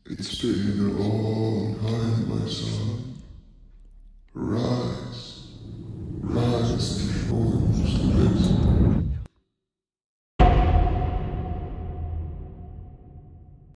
It's been a long time, my son. Rise.